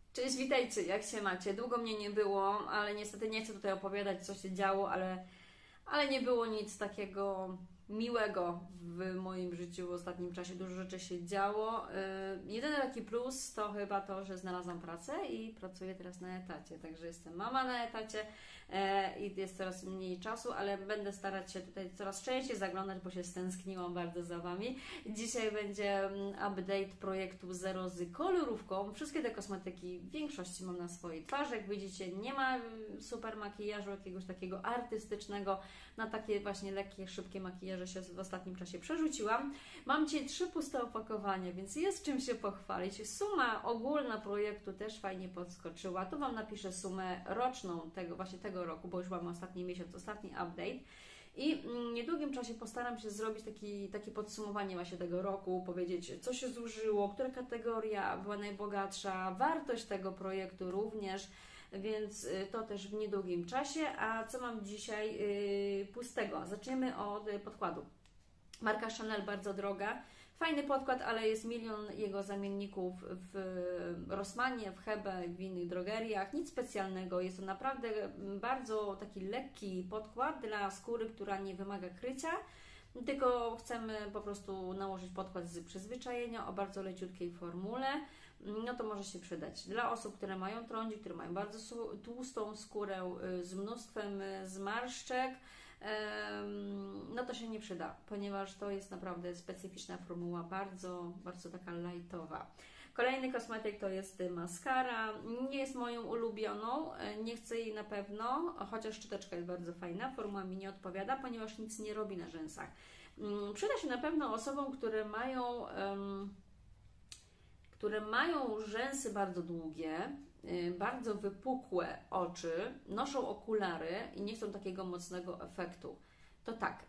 Cześć, witajcie, jak się macie? Długo mnie nie było, ale niestety nie chcę tutaj opowiadać, co się działo, ale nie było nic takiego miłego w moim życiu w ostatnim czasie. Dużo rzeczy się działo. Jedyny taki plus to chyba to, że znalazłam pracę i pracuję teraz na etacie. Także jestem mama na etacie i jest coraz mniej czasu, ale będę starać się tutaj coraz częściej zaglądać, bo się stęskniłam bardzo za Wami. Dzisiaj będzie update projektu Zero z kolorówką. Wszystkie te kosmetyki w większości mam na swojej twarzy. Jak widzicie, nie ma super makijażu jakiegoś takiego artystycznego. Na takie właśnie lekkie, szybkie makijaże się w ostatnim czasie przerzuciłam. Mam dzisiaj 3 puste opakowania, więc jest czym się pochwalić. Suma ogólna projektu też fajnie podskoczyła. Tu Wam napiszę sumę roczną tego roku, bo już mam ostatni miesiąc, ostatni update. I w niedługim czasie postaram się zrobić takie podsumowanie właśnie tego roku, powiedzieć, co się zużyło, która kategoria była najbogatsza, wartość tego projektu również, więc to też w niedługim czasie. A co mam dzisiaj pustego? Zaczniemy od podkładu. Marka Chanel, bardzo droga. Fajny podkład, ale jest milion jego zamienników w Rossmanie, w Hebe, w innych drogeriach. Nic specjalnego. Jest to naprawdę bardzo taki lekki podkład dla skóry, która nie wymaga krycia, tylko chcemy po prostu nałożyć podkład z przyzwyczajenia o bardzo leciutkiej formule. No to może się przydać dla osób, które mają trądzik, które mają bardzo tłustą skórę z mnóstwem zmarszczek. No to się nie przyda, ponieważ to jest naprawdę specyficzna formuła, bardzo, bardzo taka lightowa. Kolejny kosmetyk to jest maskara. Nie jest moją ulubioną, nie chcę jej na pewno, chociaż szczoteczka jest bardzo fajna, formuła mi nie odpowiada, ponieważ nic nie robi na rzęsach. Przyda się na pewno osobom, które mają rzęsy bardzo długie, bardzo wypukłe oczy, noszą okulary i nie chcą takiego mocnego efektu. To tak,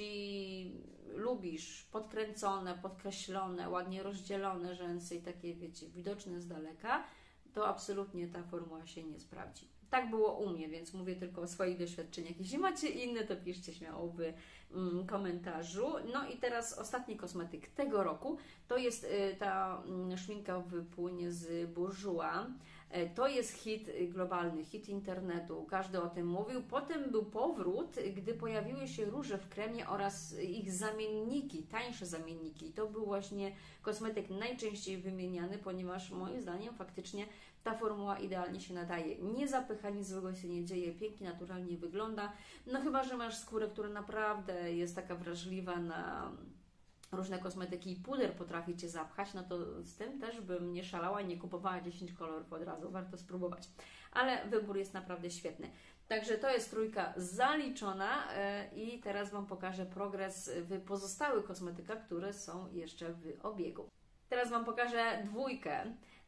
jeśli lubisz podkręcone, podkreślone, ładnie rozdzielone rzęsy i takie, wiecie, widoczne z daleka, to absolutnie ta formuła się nie sprawdzi. Tak było u mnie, więc mówię tylko o swoich doświadczeniach. Jeśli macie inne, to piszcie śmiało w komentarzu. No i teraz ostatni kosmetyk tego roku, to jest ta szminka w płynie z Bourjois. To jest hit globalny, hit internetu, każdy o tym mówił. Potem był powrót, gdy pojawiły się róże w kremie oraz ich zamienniki, tańsze zamienniki. I to był właśnie kosmetyk najczęściej wymieniany, ponieważ moim zdaniem faktycznie ta formuła idealnie się nadaje. Nie zapycha, nic złego się nie dzieje, pięknie, naturalnie wygląda. No chyba, że masz skórę, która naprawdę jest taka wrażliwa na różne kosmetyki i puder potrafi Cię zapchać, no to z tym też bym nie szalała i nie kupowała 10 kolorów od razu, warto spróbować. Ale wybór jest naprawdę świetny. Także to jest trójka zaliczona i teraz Wam pokażę progres w pozostałych kosmetykach, które są jeszcze w obiegu. Teraz Wam pokażę dwójkę.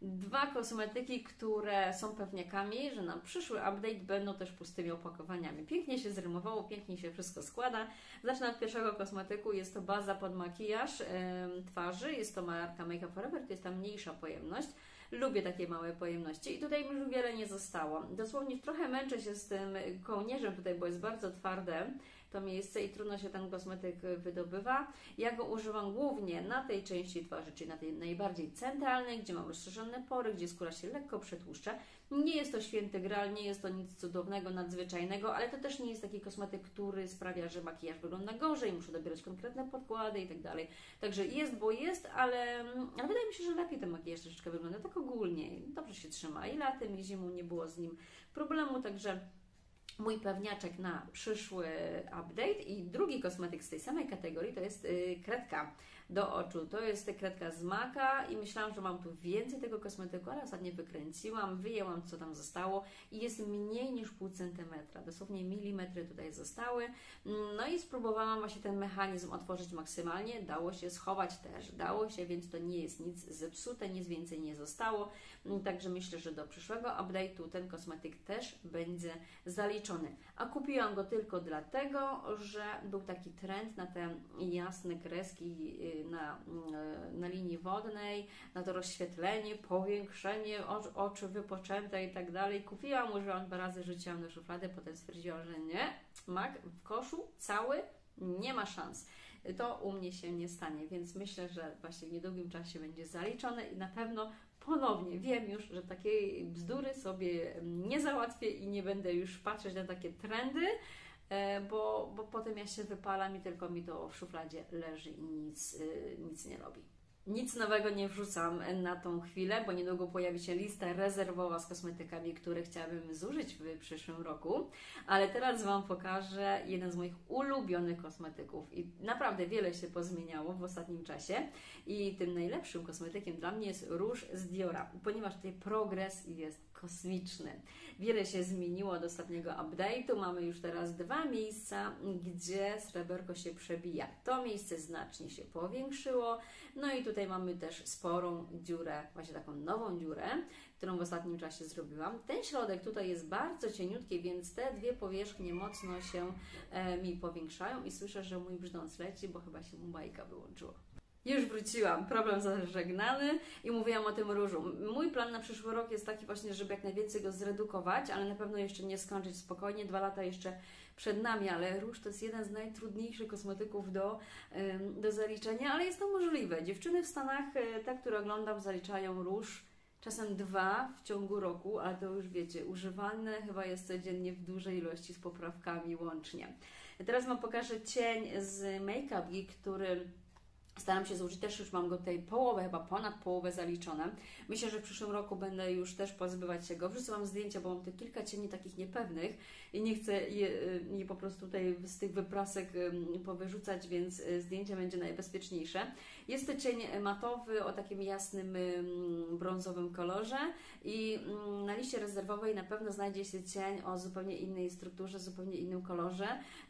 2 kosmetyki, które są pewniakami, że na przyszły update będą też pustymi opakowaniami. Pięknie się zrymowało, pięknie się wszystko składa. Zacznę od pierwszego kosmetyku. Jest to baza pod makijaż twarzy. Jest to marka Make Up For Ever. To jest ta mniejsza pojemność. Lubię takie małe pojemności i tutaj już wiele nie zostało. Dosłownie trochę męczę się z tym kołnierzem tutaj, bo jest bardzo twarde to miejsce i trudno się ten kosmetyk wydobywa. Ja go używam głównie na tej części twarzy, czyli na tej najbardziej centralnej, gdzie mam rozszerzone pory, gdzie skóra się lekko przetłuszcza. Nie jest to święty gral, nie jest to nic cudownego, nadzwyczajnego, ale to też nie jest taki kosmetyk, który sprawia, że makijaż wygląda gorzej, muszę dobierać konkretne podkłady i tak dalej. Także jest, bo jest, ale wydaje mi się, że lepiej ten makijaż troszeczkę wygląda, tak ogólnie. Dobrze się trzyma i latem, i zimą nie było z nim problemu, także mój pewniaczek na przyszły update. I drugi kosmetyk z tej samej kategorii to jest kredka do oczu. To jest kredka z Maka i myślałam, że mam tu więcej tego kosmetyku, ale ostatnio wykręciłam, wyjęłam, co tam zostało i jest mniej niż pół centymetra. Dosłownie milimetry tutaj zostały. No i spróbowałam właśnie ten mechanizm otworzyć maksymalnie. Dało się, schować też dało się, więc to nie jest nic zepsute, nic więcej nie zostało. Także myślę, że do przyszłego update'u ten kosmetyk też będzie zaliczony. A kupiłam go tylko dlatego, że był taki trend na te jasne kreski na linii wodnej, na to rozświetlenie, powiększenie oczy wypoczęte i tak dalej. Kupiłam, użyłam 2 razy, rzuciłam do szuflady, potem stwierdziłam, że nie, mak w koszu cały, nie ma szans. To u mnie się nie stanie, więc myślę, że właśnie w niedługim czasie będzie zaliczone i na pewno ponownie wiem już, że takiej bzdury sobie nie załatwię i nie będę już patrzeć na takie trendy, bo potem ja się wypalam i tylko mi to w szufladzie leży i nic nie robi. Nic nowego nie wrzucam na tą chwilę, bo niedługo pojawi się lista rezerwowa z kosmetykami, które chciałabym zużyć w przyszłym roku. Ale teraz Wam pokażę jeden z moich ulubionych kosmetyków. I naprawdę wiele się pozmieniało w ostatnim czasie. I tym najlepszym kosmetykiem dla mnie jest róż z Diora, ponieważ tutaj progres jest kosmiczny. Wiele się zmieniło od ostatniego update'u. Mamy już teraz 2 miejsca, gdzie sreberko się przebija. To miejsce znacznie się powiększyło. No i tutaj mamy też sporą dziurę, właśnie taką nową dziurę, którą w ostatnim czasie zrobiłam. Ten środek tutaj jest bardzo cieniutki, więc te dwie powierzchnie mocno się mi powiększają i słyszę, że mój brzdąc leci, bo chyba się mu bajka wyłączyło. Już wróciłam, problem zażegnany i mówiłam o tym różu. Mój plan na przyszły rok jest taki właśnie, żeby jak najwięcej go zredukować, ale na pewno jeszcze nie skończyć spokojnie. 2 lata jeszcze przed nami, ale róż to jest jeden z najtrudniejszych kosmetyków do zaliczenia, ale jest to możliwe. Dziewczyny w Stanach, te, które oglądam, zaliczają róż czasem 2 w ciągu roku, ale to już wiecie, używane chyba jest codziennie w dużej ilości z poprawkami łącznie. Teraz Wam pokażę cień z Make Up Geek, który staram się zużyć, też już mam go tutaj połowę, chyba ponad połowę zaliczone. Myślę, że w przyszłym roku będę już też pozbywać się go. Wrzucam zdjęcia, bo mam tu kilka cieni takich niepewnych i nie chcę je po prostu tutaj z tych wyprasek powyrzucać, więc zdjęcie będzie najbezpieczniejsze. Jest to cień matowy o takim jasnym brązowym kolorze i na liście rezerwowej na pewno znajdzie się cień o zupełnie innej strukturze, zupełnie innym kolorze.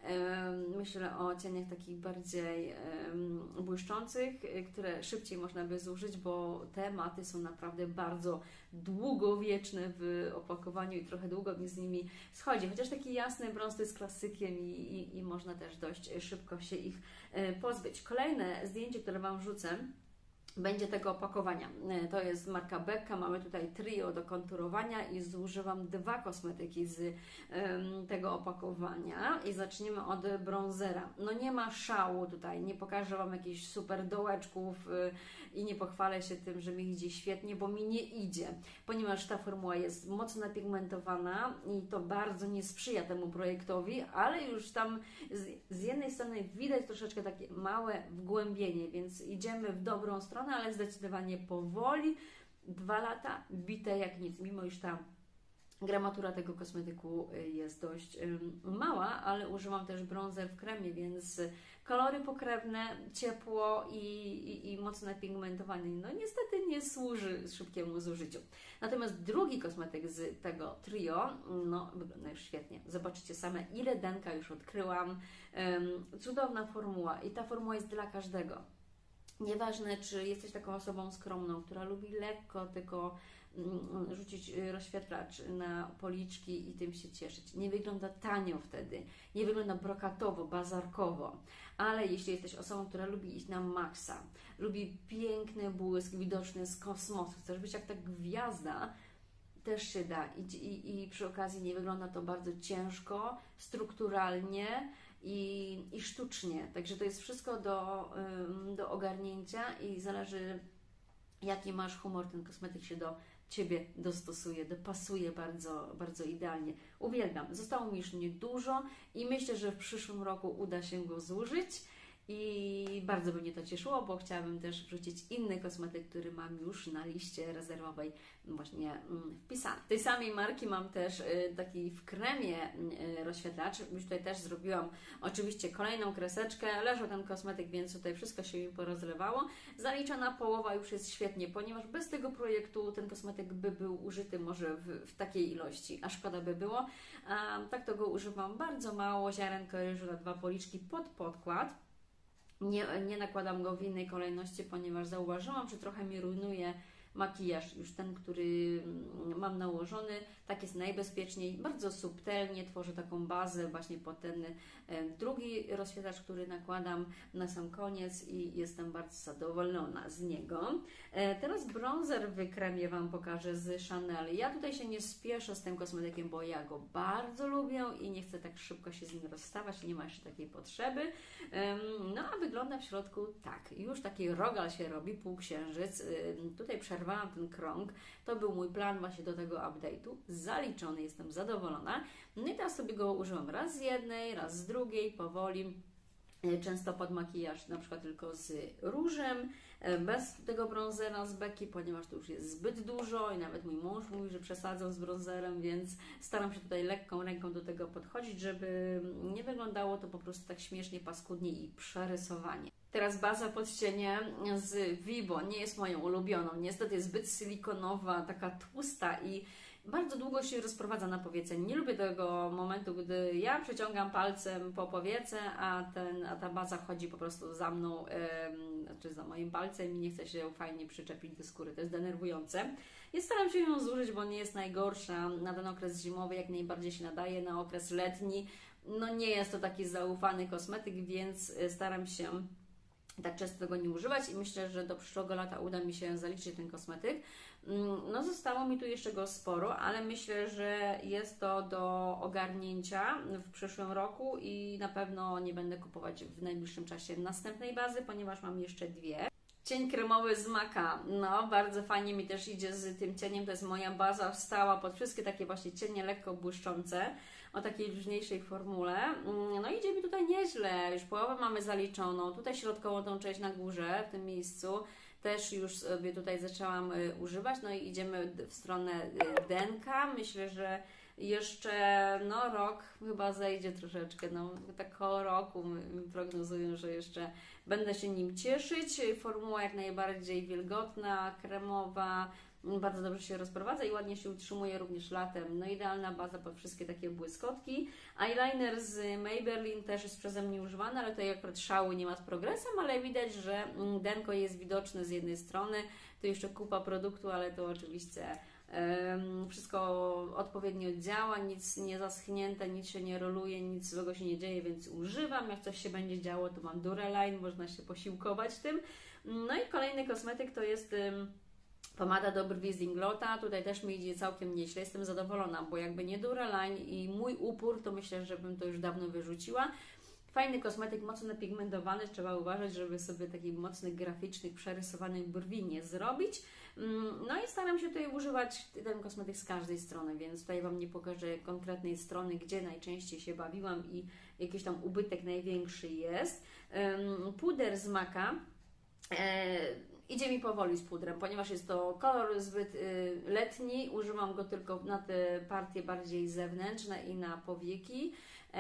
Myślę o cieniach takich bardziej błyszczących, które szybciej można by zużyć, bo te maty są naprawdę bardzo długowieczne w opakowaniu i trochę długo mi z nimi schodzi. Chociaż taki jasny brąz to jest klasykiem i można też dość szybko się ich pozbyć. Kolejne zdjęcie, które Wam wrzucę, będzie tego opakowania. To jest marka Becca, mamy tutaj trio do konturowania i zużywam 2 kosmetyki z tego opakowania i zaczniemy od bronzera. No nie ma szału tutaj, nie pokażę Wam jakichś super dołeczków i nie pochwalę się tym, że mi idzie świetnie, bo mi nie idzie, ponieważ ta formuła jest mocno napigmentowana i to bardzo nie sprzyja temu projektowi, ale już tam z jednej strony widać troszeczkę takie małe wgłębienie, więc idziemy w dobrą stronę, ale zdecydowanie powoli. 2 lata bite jak nic, mimo iż ta gramatura tego kosmetyku jest dość mała, ale używam też bronzer w kremie, więc kolory pokrewne, ciepło i mocno napigmentowane. No niestety nie służy szybkiemu zużyciu. Natomiast drugi kosmetyk z tego trio, no wygląda już świetnie. Zobaczycie same, ile denka już odkryłam. Cudowna formuła i ta formuła jest dla każdego. Nieważne, czy jesteś taką osobą skromną, która lubi lekko tylko rzucić rozświetlacz na policzki i tym się cieszyć. Nie wygląda tanio wtedy, nie wygląda brokatowo, bazarkowo, ale jeśli jesteś osobą, która lubi iść na maksa, lubi piękny błysk widoczny z kosmosu, chcesz być jak ta gwiazda, też się da i przy okazji nie wygląda to bardzo ciężko, strukturalnie i sztucznie. Także to jest wszystko do ogarnięcia i zależy, jaki masz humor, ten kosmetyk się do Ciebie dostosuje, dopasuje bardzo, bardzo idealnie. Uwielbiam. Zostało mi już niedużo i myślę, że w przyszłym roku uda się go zużyć. I bardzo by mnie to cieszyło, bo chciałabym też wrzucić inny kosmetyk, który mam już na liście rezerwowej właśnie wpisany. Tej samej marki mam też taki w kremie rozświetlacz. Już tutaj też zrobiłam oczywiście kolejną kreseczkę. Leżał ten kosmetyk, więc tutaj wszystko się mi porozlewało. Zaliczona połowa już jest świetnie, ponieważ bez tego projektu ten kosmetyk by był użyty może w takiej ilości, a szkoda by było. Tak to go używam bardzo mało, ziarenko ryżu na 2 policzki pod podkład. Nie nakładam go w innej kolejności, ponieważ zauważyłam, że trochę mi rujnuje makijaż, już ten, który mam nałożony, Tak jest najbezpieczniej, bardzo subtelnie tworzę taką bazę właśnie pod ten drugi rozświetlacz, który nakładam na sam koniec i jestem bardzo zadowolona z niego. Teraz bronzer wykremię Wam pokażę z Chanel. Ja tutaj się nie spieszę z tym kosmetykiem, bo ja go bardzo lubię i nie chcę tak szybko się z nim rozstawać, nie ma jeszcze takiej potrzeby. No a wygląda w środku tak, już taki rogal się robi, półksiężyc. Tutaj przerwałam ten krąg, to był mój plan właśnie do tego update'u, zaliczony, jestem zadowolona. No i teraz sobie go użyłam raz z jednej, raz z drugiej, powoli. Często pod makijaż na przykład tylko z różem, bez tego brązera z beki, ponieważ to już jest zbyt dużo i nawet mój mąż mówi, że przesadzą z brązerem, więc staram się tutaj lekką ręką do tego podchodzić, żeby nie wyglądało to po prostu tak śmiesznie, paskudnie i przerysowanie. Teraz baza pod cienie z Vibo nie jest moją ulubioną, niestety jest zbyt silikonowa, taka tłusta i bardzo długo się rozprowadza na powiece. Nie lubię tego momentu, gdy ja przeciągam palcem po powiece, a ta baza chodzi po prostu za mną, czy za moim palcem i nie chce się fajnie przyczepić do skóry. To jest denerwujące. I staram się ją zużyć, bo nie jest najgorsza. Na ten okres zimowy jak najbardziej się nadaje, na okres letni. No nie jest to taki zaufany kosmetyk, więc staram się tak często tego nie używać i myślę, że do przyszłego lata uda mi się zaliczyć ten kosmetyk. No zostało mi tu jeszcze go sporo, ale myślę, że jest to do ogarnięcia w przyszłym roku i na pewno nie będę kupować w najbliższym czasie następnej bazy, ponieważ mam jeszcze dwie. Cień kremowy z Maca, no bardzo fajnie mi też idzie z tym cieniem, to jest moja baza stała pod wszystkie takie właśnie cienie lekko błyszczące, o takiej luźniejszej formule. No idzie mi tutaj nieźle, już połowę mamy zaliczoną, tutaj środkową tą część na górze, w tym miejscu, też już sobie tutaj zaczęłam używać, no i idziemy w stronę denka, myślę, że jeszcze no rok chyba zejdzie troszeczkę, no tak koło roku prognozuję, że jeszcze będę się nim cieszyć. Formuła jak najbardziej wilgotna, kremowa, bardzo dobrze się rozprowadza i ładnie się utrzymuje również latem. No idealna baza pod wszystkie takie błyskotki. Eyeliner z Maybelline też jest przeze mnie używany, ale tutaj akurat szału nie ma z progresem, ale widać, że denko jest widoczne z jednej strony. Tu jeszcze kupa produktu, ale to oczywiście wszystko odpowiednio działa, nic nie zaschnięte, nic się nie roluje, nic złego się nie dzieje, więc używam. Jak coś się będzie działo, to mam Duraline, można się posiłkować tym. No i kolejny kosmetyk to jest pomada do brwi z Inglota. Tutaj też mi idzie całkiem nieźle, jestem zadowolona, bo jakby nie Duraline i mój upór, to myślę, że bym to już dawno wyrzuciła. Fajny kosmetyk, mocno napigmentowany, trzeba uważać, żeby sobie takich mocnych, graficznych, przerysowanych brwi nie zrobić. No i staram się tutaj używać ten kosmetyk z każdej strony, więc tutaj Wam nie pokażę konkretnej strony, gdzie najczęściej się bawiłam i jakiś tam ubytek największy jest. Puder z Maca. Idzie mi powoli z pudrem, ponieważ jest to kolor zbyt letni, używam go tylko na te partie bardziej zewnętrzne i na powieki,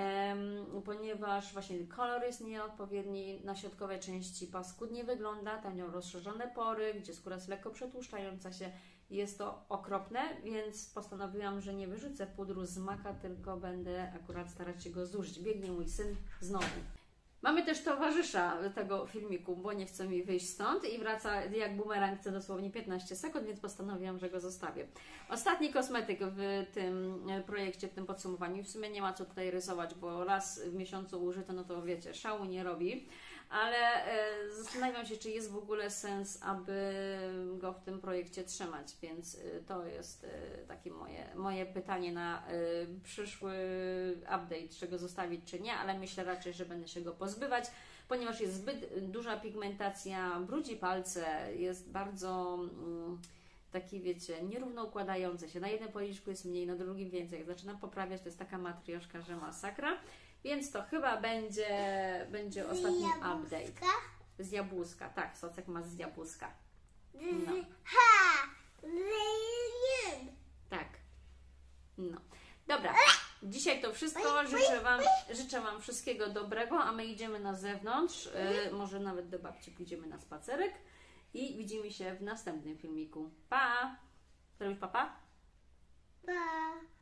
ponieważ właśnie kolor jest nieodpowiedni, na środkowej części paskudnie wygląda, tam miał rozszerzone pory, gdzie skóra jest lekko przetłuszczająca się, jest to okropne, więc postanowiłam, że nie wyrzucę pudru z Maca, tylko będę akurat starać się go zużyć. Biegnie mój syn znowu. Mamy też towarzysza tego filmiku, bo nie chce mi wyjść stąd i wraca jak bumerang co dosłownie 15 sekund, więc postanowiłam, że go zostawię. Ostatni kosmetyk w tym projekcie, w tym podsumowaniu. W sumie nie ma co tutaj rysować, bo raz w miesiącu użyto, no to wiecie, szału nie robi. Ale zastanawiam się, czy jest w ogóle sens, aby go w tym projekcie trzymać, więc to jest takie moje pytanie na przyszły update, czy go zostawić, czy nie, ale myślę raczej, że będę się go pozbywać, ponieważ jest zbyt duża pigmentacja, brudzi palce, jest bardzo taki, wiecie, nierówno układający się. Na jednym policzku jest mniej, na drugim więcej. Jak zaczynam poprawiać, to jest taka matrioszka, że masakra. Więc to chyba będzie ostatni update. Z jabłuska, tak, socek ma z jabłuska. No. Tak. No. Dobra, dzisiaj to wszystko. Życzę Wam wszystkiego dobrego, a my idziemy na zewnątrz. Może nawet do babci pójdziemy na spacerek. I widzimy się w następnym filmiku. Pa! Zrobisz papa? Pa!